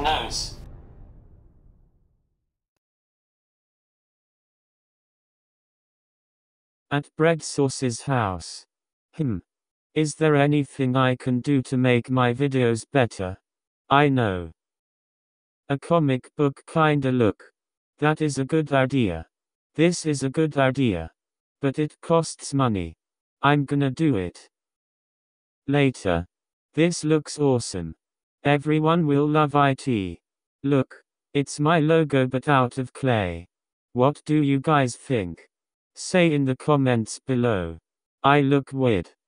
nose. At Bread Sauce's house. Is there anything I can do to make my videos better? I know. A comic book kinda look. That is a good idea. This is a good idea. But it costs money. I'm gonna do it. Later. This looks awesome. Everyone will love it. Look. It's my logo but out of clay. What do you guys think? Say in the comments below. I look weird.